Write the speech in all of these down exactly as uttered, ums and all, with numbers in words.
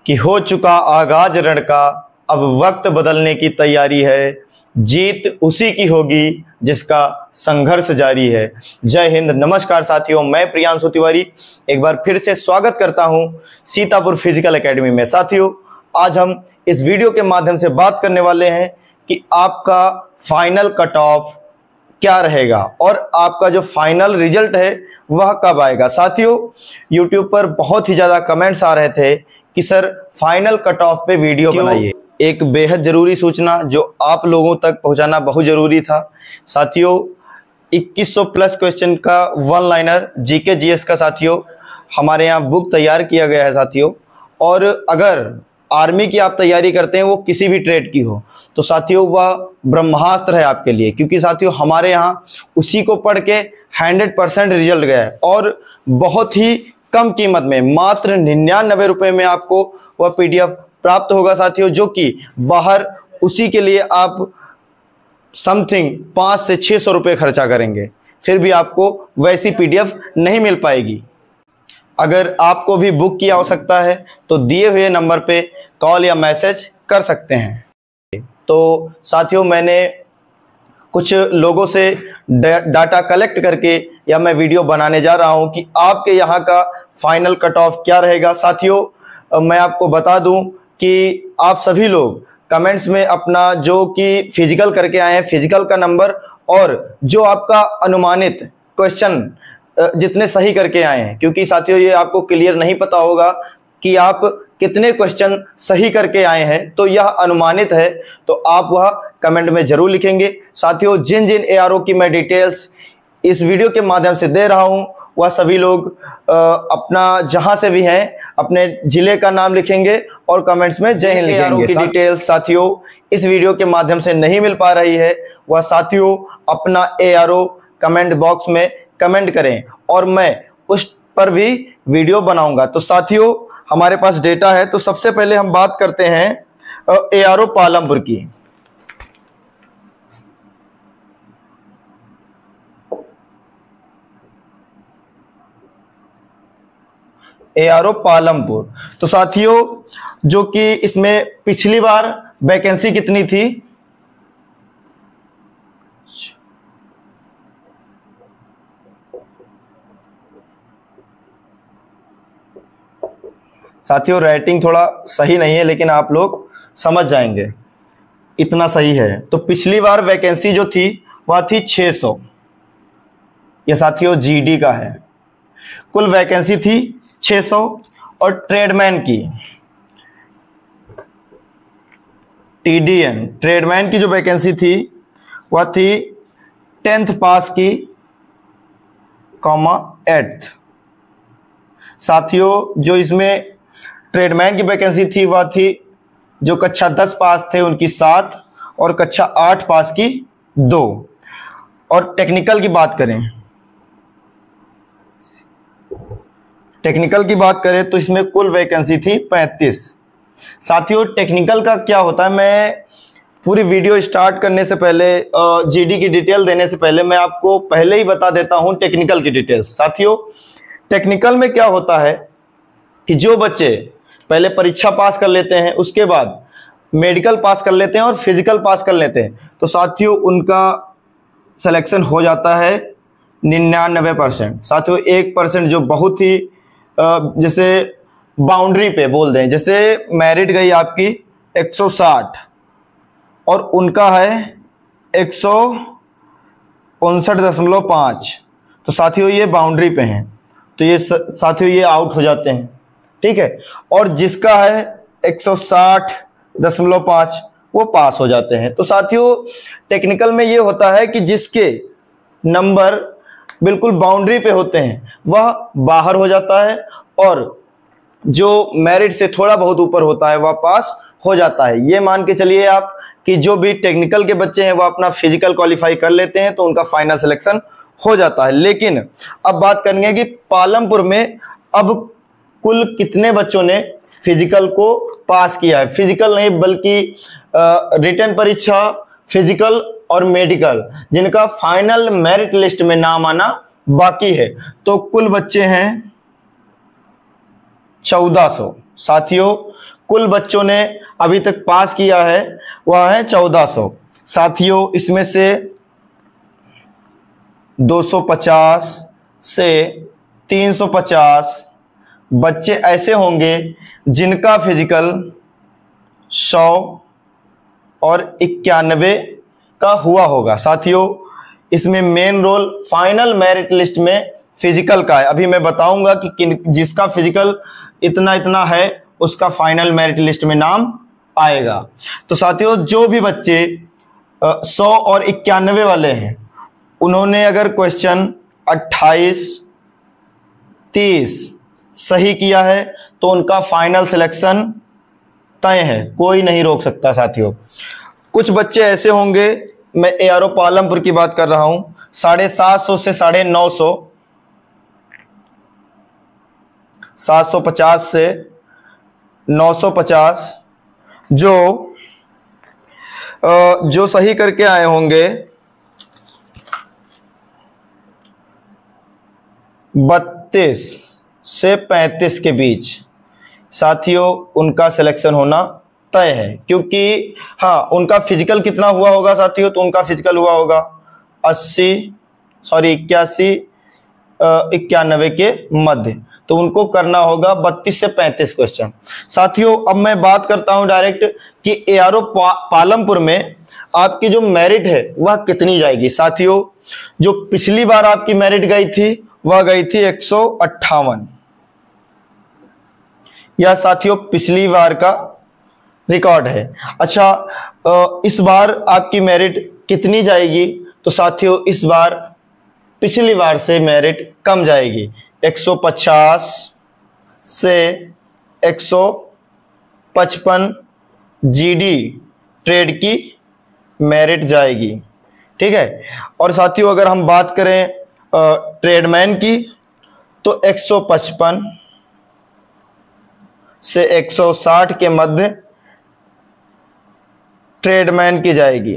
कि हो चुका आगाज रण का, अब वक्त बदलने की तैयारी है, जीत उसी की होगी जिसका संघर्ष जारी है। जय हिंद। नमस्कार साथियों, मैं प्रियांशु तिवारी एक बार फिर से स्वागत करता हूं सीतापुर फिजिकल एकेडमी में। साथियों, आज हम इस वीडियो के माध्यम से बात करने वाले हैं कि आपका फाइनल कट ऑफ क्या रहेगा और आपका जो फाइनल रिजल्ट है वह कब आएगा। साथियों, यूट्यूब पर बहुत ही ज़्यादा कमेंट्स आ रहे थे कि सर फाइनल कट ऑफ पे वीडियो बनाइए। एक बेहद ज़रूरी सूचना जो आप लोगों तक पहुंचाना बहुत ज़रूरी था। साथियों, इक्कीस सौ प्लस क्वेश्चन का वन लाइनर जीके जीएस का साथियों हमारे यहाँ बुक तैयार किया गया है साथियों। और अगर आर्मी की आप तैयारी करते हैं, वो किसी भी ट्रेड की हो, तो साथियों वह ब्रह्मास्त्र है आपके लिए, क्योंकि साथियों हमारे यहाँ उसी को पढ़ के हंड्रेड परसेंट रिजल्ट गया है और बहुत ही कम कीमत में, मात्र निन्यानवे रुपये में आपको वह पीडीएफ प्राप्त होगा साथियों, जो कि बाहर उसी के लिए आप समथिंग पाँच से छः सौ रुपये खर्चा करेंगे, फिर भी आपको वैसी पीडीएफ नहीं मिल पाएगी। अगर आपको भी बुक की आवश्यकता है तो दिए हुए नंबर पे कॉल या मैसेज कर सकते हैं। तो साथियों, मैंने कुछ लोगों से डाटा कलेक्ट करके या मैं वीडियो बनाने जा रहा हूं कि आपके यहाँ का फाइनल कट ऑफ क्या रहेगा। साथियों, मैं आपको बता दूं कि आप सभी लोग कमेंट्स में अपना जो कि फिजिकल करके आए हैं फिजिकल का नंबर और जो आपका अनुमानित क्वेश्चन जितने सही करके आए हैं, क्योंकि साथियों ये आपको क्लियर नहीं पता होगा कि आप कितने क्वेश्चन सही करके आए हैं, तो यह अनुमानित है, तो आप वह कमेंट में जरूर लिखेंगे। साथियों, जिन जिन एआरओ की मैं डिटेल्स इस वीडियो के माध्यम से दे रहा हूं, वह सभी लोग आ, अपना जहां से भी हैं अपने जिले का नाम लिखेंगे और कमेंट्स में जय हिंद लिखेंगे। की डिटेल्स साथियों इस वीडियो के माध्यम से नहीं मिल पा रही है, वह साथियों अपना एआरओ कमेंट बॉक्स में कमेंट करें और मैं उस पर भी वीडियो बनाऊंगा। तो साथियों हमारे पास डेटा है, तो सबसे पहले हम बात करते हैं एआरओ पालमपुर की। एआरओ पालमपुर, तो साथियों जो कि इसमें पिछली बार वैकेंसी कितनी थी, साथियों राइटिंग थोड़ा सही नहीं है लेकिन आप लोग समझ जाएंगे, इतना सही है। तो पिछली बार वैकेंसी जो थी वह थी छह सौ, यह साथियों जीडी का है। कुल वैकेंसी थी छह सौ और ट्रेडमैन की टीडीएन ट्रेडमैन की जो वैकेंसी थी वह थी टेंथ पास की कॉमा एट्थ। साथियों जो इसमें ट्रेडमैन की वैकेंसी थी वह थी जो कक्षा दस पास थे उनकी सात और कक्षा आठ पास की दो। और टेक्निकल की बात करें टेक्निकल की बात करें तो इसमें कुल वैकेंसी थी पैंतीस। साथियों टेक्निकल का क्या होता है, मैं पूरी वीडियो स्टार्ट करने से पहले जीडी की डिटेल देने से पहले मैं आपको पहले ही बता देता हूं टेक्निकल की डिटेल्स। साथियों टेक्निकल में क्या होता है कि जो बच्चे पहले परीक्षा पास कर लेते हैं, उसके बाद मेडिकल पास कर लेते हैं और फिजिकल पास कर लेते हैं, तो साथियों उनका सिलेक्शन हो जाता है निन्यानवे परसेंट। साथियों एक परसेंट जो बहुत ही जैसे बाउंड्री पे बोल दें, जैसे मेरिट गई आपकी एक सौ साठ और उनका है एक सौ उनसठ दशमलव पाँच, तो साथियों ये बाउंड्री पे हैं, तो ये साथियों ये आउट हो जाते हैं, ठीक है। और जिसका है एक सौ साठ दशमलव पाँच वो पास हो जाते हैं। तो साथियों टेक्निकल में ये होता है कि जिसके नंबर बिल्कुल बाउंड्री पे होते हैं वह बाहर हो जाता है और जो मेरिट से थोड़ा बहुत ऊपर होता है वह पास हो जाता है। ये मान के चलिए आप कि जो भी टेक्निकल के बच्चे हैं वह अपना फिजिकल क्वालिफाई कर लेते हैं तो उनका फाइनल सिलेक्शन हो जाता है। लेकिन अब बात करेंगे कि पालमपुर में अब कुल कितने बच्चों ने फिजिकल को पास किया है। फिजिकल नहीं बल्कि रिटन परीक्षा, फिजिकल और मेडिकल, जिनका फाइनल मेरिट लिस्ट में नाम आना बाकी है, तो कुल बच्चे हैं चौदह सौ। साथियों कुल बच्चों ने अभी तक पास किया है वह है चौदह सौ। साथियों इसमें से दो सौ पचास से तीन सौ पचास बच्चे ऐसे होंगे जिनका फिजिकल सौ और इक्यानवे का हुआ होगा। साथियों इसमें main role final merit list में फिजिकल का है। अभी मैं बताऊंगा कि किन जिसका फिजिकल इतना इतना है उसका फाइनल मेरिट लिस्ट में नाम आएगा। तो साथियों जो भी बच्चे सौ और इक्यानवे वाले हैं उन्होंने अगर क्वेश्चन अट्ठाईस तीस सही किया है तो उनका फाइनल सिलेक्शन तय है, कोई नहीं रोक सकता। साथियों कुछ बच्चे ऐसे होंगे, मैं एआरओ पालमपुर की बात कर रहा हूं, साढ़े सात सौ से साढ़े नौ सौ, सात सौ पचास से नौ सौ पचास जो जो सही करके आए होंगे बत्तीस से पैंतीस के बीच। साथियों उनका सिलेक्शन होना तय है, क्योंकि हाँ उनका फिजिकल कितना हुआ होगा साथियों, तो उनका फिजिकल हुआ होगा अस्सी सॉरी इक्यासी इक्यानवे के मध्य, तो उनको करना होगा बत्तीस से पैंतीस क्वेश्चन। साथियों अब मैं बात करता हूं डायरेक्ट कि एआरओ पा, पालमपुर में आपकी जो मेरिट है वह कितनी जाएगी। साथियों जो पिछली बार आपकी मेरिट गई थी वह गई थी एक सौ अट्ठावन, यह साथियों पिछली बार का रिकॉर्ड है। अच्छा इस बार आपकी मेरिट कितनी जाएगी, तो साथियों इस बार पिछली बार से मेरिट कम जाएगी, एक सौ पचास से एक सौ पचपन जीडी ट्रेड की मेरिट जाएगी, ठीक है। और साथियों अगर हम बात करें ट्रेडमैन की तो एक सौ पचपन से एक सौ साठ के मध्य ट्रेडमैन की जाएगी।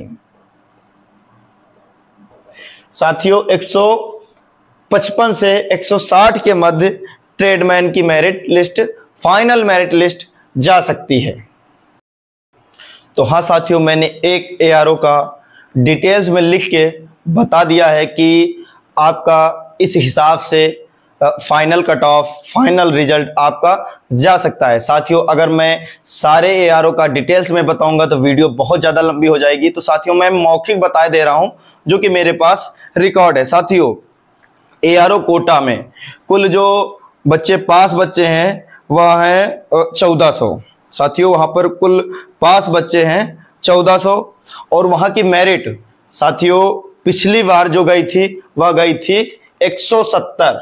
साथियों एक सौ पचपन से एक सौ साठ के मध्य ट्रेडमैन की merit list final merit list जा सकती है। तो हाँ साथियों मैंने एक एआरओ का डिटेल्स में लिख के बता दिया है कि आपका इस हिसाब से final cut off final result आपका जा सकता है। साथियों अगर मैं सारे एआरओ का डिटेल्स में बताऊंगा तो वीडियो बहुत ज़्यादा लंबी हो जाएगी, तो साथियों मैं मौखिक बता दे रहा हूं जो कि मेरे पास रिकॉर्ड है। साथियों एआरओ कोटा में कुल जो बच्चे पास बच्चे हैं वह हैं चौदह सौ। साथियों वहां पर कुल पास बच्चे हैं चौदह सौ और वहां की मेरिट साथियों पिछली बार जो गई थी वह गई थी एक सौ सत्तर।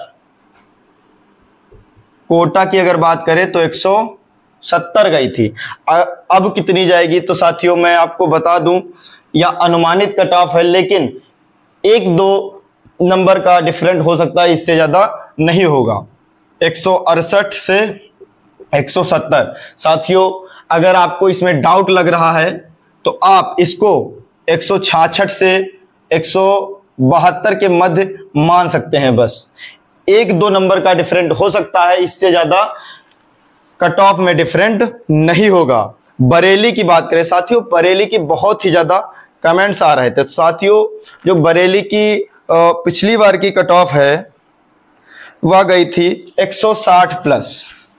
कोटा की अगर बात करें तो एक सौ सत्तर गई थी, अब कितनी जाएगी तो साथियों मैं आपको बता दूं, या अनुमानित कट ऑफ है लेकिन एक दो नंबर का डिफरेंट हो सकता है, इससे ज्यादा नहीं होगा। एक सौ अड़सठ से एक सौ सत्तर। साथियों अगर आपको इसमें डाउट लग रहा है तो आप इसको एक सौ छियासठ से एक सौ बहत्तर के मध्य मान सकते हैं, बस एक दो नंबर का डिफरेंट हो सकता है, इससे ज्यादा कट ऑफ में डिफरेंट नहीं होगा। बरेली की बात करें साथियों, बरेली की बहुत ही ज्यादा कमेंट्स आ रहे थे, तो साथियों जो बरेली की पिछली बार की कट ऑफ है वह गई थी एक सौ साठ प्लस,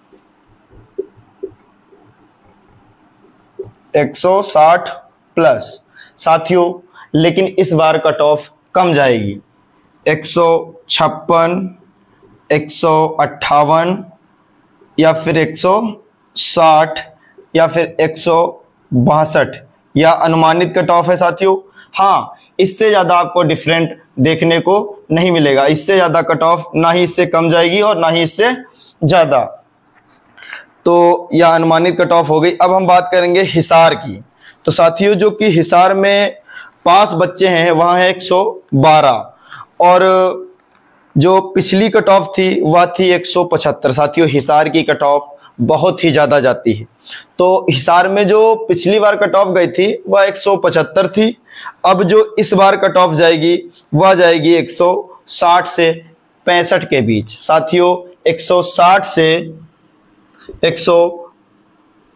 एक सौ साठ प्लस। साथियों लेकिन इस बार कट ऑफ कम जाएगी, एक सौ छप्पन, एक सौ अट्ठावन या फिर एक सौ साठ या फिर एक सौ बासठ, या अनुमानित कट ऑफ है साथियों। हाँ इससे ज़्यादा आपको डिफरेंट देखने को नहीं मिलेगा, इससे ज़्यादा कट ऑफ ना ही इससे कम जाएगी और ना ही इससे ज़्यादा, तो यह अनुमानित कट ऑफ हो गई। अब हम बात करेंगे हिसार की। तो साथियों जो कि हिसार में पास बच्चे हैं वहाँ है एक सौ बारह और जो पिछली कट ऑफ थी वह थी एक सौ पचहत्तर। साथियों हिसार की कट ऑफ बहुत ही ज़्यादा जाती है, तो हिसार में जो पिछली बार कट ऑफ गई थी वह एक सौ पचहत्तर थी, अब जो इस बार कट ऑफ जाएगी वह जाएगी एक सौ साठ से पैंसठ के बीच। साथियों एक सौ साठ से एक सौ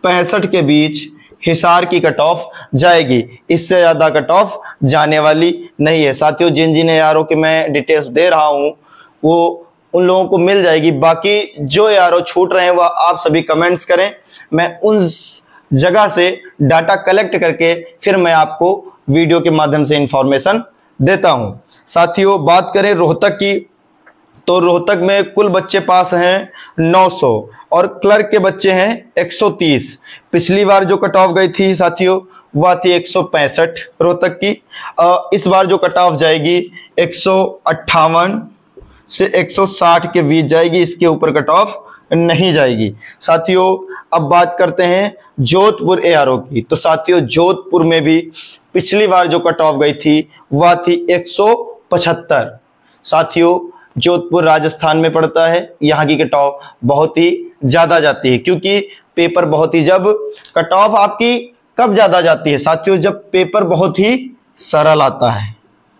पैंसठ के बीच हिसार की कट ऑफ जाएगी, इससे ज़्यादा कट ऑफ जाने वाली नहीं है। साथियों, जिन जिन यारों के मैं डिटेल्स दे रहा हूँ वो उन लोगों को मिल जाएगी। बाकी जो यारों छूट रहे हैं वह आप सभी कमेंट्स करें, मैं उन जगह से डाटा कलेक्ट करके फिर मैं आपको वीडियो के माध्यम से इंफॉर्मेशन देता हूं। साथियों, बात करें रोहतक की, तो रोहतक में कुल बच्चे पास हैं नौ सौ और क्लर्क के बच्चे हैं एक सौ तीस। पिछली बार जो कट ऑफ गई थी साथियों वह थी एक सौ पैंसठ रोहतक की। इस बार जो कट ऑफ जाएगी एक सौ अट्ठावन से एक सौ साठ के बीच जाएगी, इसके ऊपर कट ऑफ नहीं जाएगी। साथियों, अब बात करते हैं जोधपुर एआरओ की, तो साथियों जोधपुर में भी पिछली बार जो कट ऑफ गई थी वह थी एक सौ पचहत्तर। साथियों, जोधपुर राजस्थान में पड़ता है, यहाँ की कट ऑफ बहुत ही ज्यादा जाती है, क्योंकि पेपर बहुत ही, जब कट ऑफ आपकी कब ज्यादा जाती है साथियों, जब पेपर बहुत ही सरल आता है।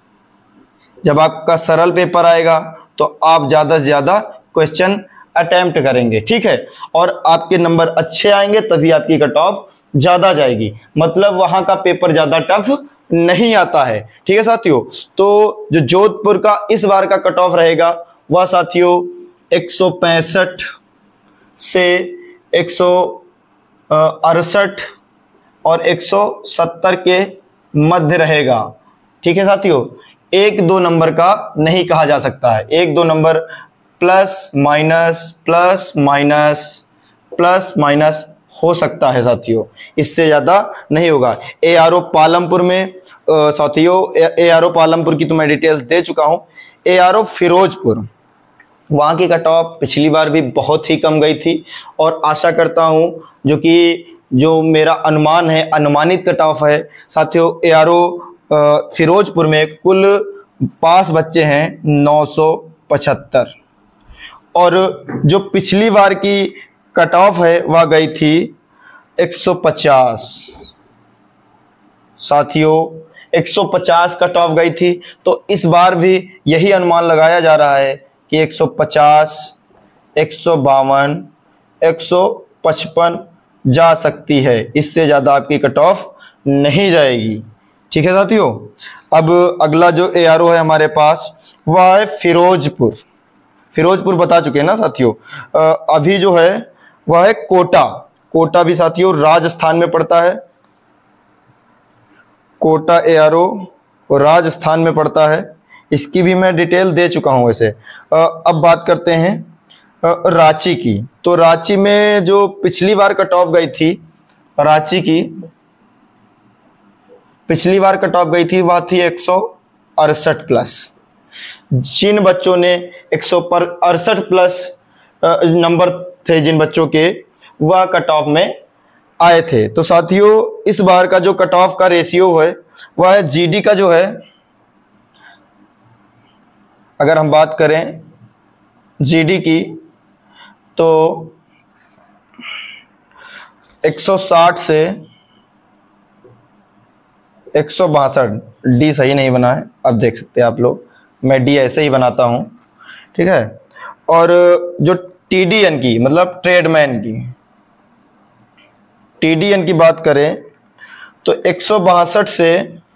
जब आपका सरल पेपर आएगा तो आप ज्यादा से ज्यादा क्वेश्चन अटेम्प्ट करेंगे, ठीक है, और आपके नंबर अच्छे आएंगे तभी आपकी कट ऑफ ज्यादा जाएगी, मतलब वहां का पेपर ज्यादा टफ नहीं आता है, ठीक है साथियों। तो जो जोधपुर का इस बार का कट ऑफ रहेगा वह साथियों एक सौ पैंसठ से एक सौ अड़सठ और एक सौ सत्तर के मध्य रहेगा, ठीक है साथियों। एक दो नंबर का नहीं कहा जा सकता है, एक दो number plus minus plus minus plus minus हो सकता है साथियों, इससे ज़्यादा नहीं होगा। एआरओ पालमपुर में साथियों, एआरओ पालमपुर की तो मैं डिटेल्स दे चुका हूँ। एआरओ फिरोजपुर, वहाँ की कट ऑफ पिछली बार भी बहुत ही कम गई थी और आशा करता हूँ, जो कि जो मेरा अनुमान है, अनुमानित कट ऑफ है साथियों, एआरओ फिरोजपुर में कुल पास बच्चे हैं नौ सौ पचहत्तर और जो पिछली बार की कट ऑफ है वह गई थी एक सौ पचास। साथियों, एक सौ पचास कट ऑफ गई थी, तो इस बार भी यही अनुमान लगाया जा रहा है कि एक सौ पचास, एक सौ बावन, एक सौ पचपन जा सकती है, इससे ज़्यादा आपकी कट ऑफ नहीं जाएगी, ठीक है साथियों। अब अगला जो एआरओ है हमारे पास वह है फिरोजपुर। फिरोजपुर बता चुके हैं ना साथियों। अभी जो है वह है कोटा। कोटा भी साथियों राजस्थान में पड़ता है, कोटा एआरओ राजस्थान में पड़ता है, इसकी भी मैं डिटेल दे चुका हूं वैसे। अब बात करते हैं रांची की, तो रांची में जो पिछली बार कट ऑफ गई थी, रांची की पिछली बार कट ऑफ गई थी वह थी एक सौ अड़सठ प्लस। जिन बच्चों ने एक सौ अड़सठ प्लस नंबर थे जिन बच्चों के, वह कट ऑफ में आए थे। तो साथियों, इस बार का जो कट ऑफ का रेशियो है वह है जीडी का जो है, अगर हम बात करें जीडी की, तो एक सौ साठ से एक सौ बासठ, डी सही नहीं बना है, अब देख सकते हैं आप लोग, मैं डी ऐसे ही बनाता हूं, ठीक है। और जो टीडीएन की, मतलब ट्रेडमैन की, टीडीएन की बात करें तो एक सौ बासठ से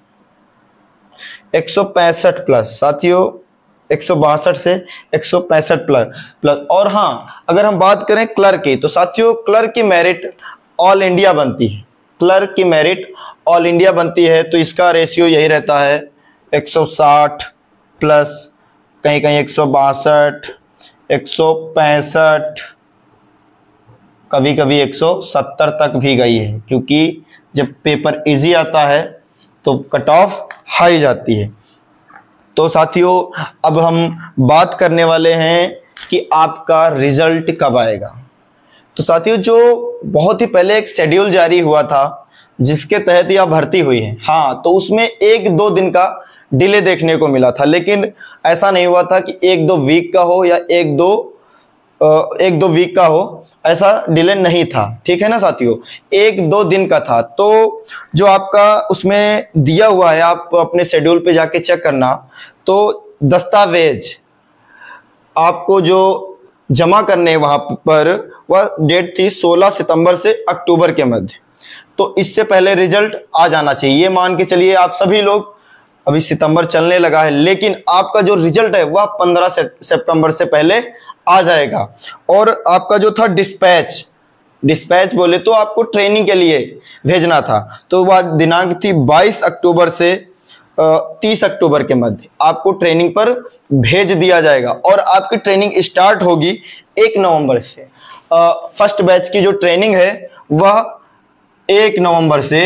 एक सौ पैंसठ प्लस। साथियों, एक सौ बासठ से एक सौ पैंसठ प्लस प्लस और हाँ, अगर हम बात करें क्लर्क की, तो साथियों क्लर्क की मेरिट ऑल इंडिया बनती है, क्लर्क की मेरिट ऑल इंडिया बनती है, तो इसका रेशियो यही रहता है एक सौ साठ प्लस, कहीं कहीं एक सौ बासठ, एक सौ पैंसठ, कभी कभी एक सौ सत्तर तक भी गई है, क्योंकि जब पेपर इजी आता है तो कट ऑफ हाई जाती है। तो साथियों, अब हम बात करने वाले हैं कि आपका रिजल्ट कब आएगा। तो साथियों, जो बहुत ही पहले एक शेड्यूल जारी हुआ था जिसके तहत यह भर्ती हुई है, हाँ, तो उसमें एक दो दिन का डिले देखने को मिला था, लेकिन ऐसा नहीं हुआ था कि एक दो वीक का हो या एक दो एक दो वीक का हो, ऐसा डिले नहीं था, ठीक है ना साथियों, एक दो दिन का था। तो जो आपका उसमें दिया हुआ है, आप अपने शेड्यूल पे जाके चेक करना, तो दस्तावेज आपको जो जमा करने वहां पर, वह डेट थी सोलह सितंबर से अक्टूबर के मध्य। तो इससे पहले रिजल्ट आ जाना चाहिए। ये मान के चलिए आप सभी लोग, अभी सितंबर चलने लगा है, लेकिन आपका जो रिजल्ट है वह पंद्रह सितंबर से पहले आ जाएगा। और आपका जो था डिस्पैच, डिस्पैच बोले तो आपको ट्रेनिंग के लिए भेजना था, तो वह दिनांक थी बाईस अक्टूबर से तीस अक्टूबर के मध्य आपको ट्रेनिंग पर भेज दिया जाएगा। और आपकी ट्रेनिंग स्टार्ट होगी एक नवंबर से। फर्स्ट बैच की जो ट्रेनिंग है वह एक नवंबर से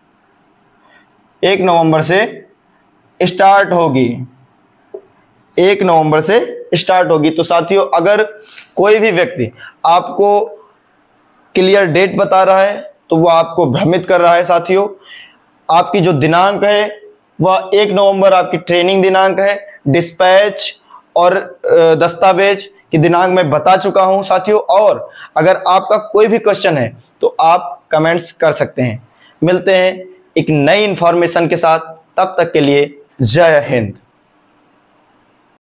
एक नवंबर से स्टार्ट होगी एक नवंबर से स्टार्ट होगी। तो साथियों, अगर कोई भी व्यक्ति आपको क्लियर डेट बता रहा है तो वह आपको भ्रमित कर रहा है। साथियों, आपकी जो दिनांक है वह एक नवंबर आपकी ट्रेनिंग दिनांक है। डिस्पैच और दस्तावेज की दिनांक मैं बता चुका हूं साथियों। और अगर आपका कोई भी क्वेश्चन है तो आप कमेंट्स कर सकते हैं। मिलते हैं एक नई इंफॉर्मेशन के साथ, तब तक के लिए जय हिंद।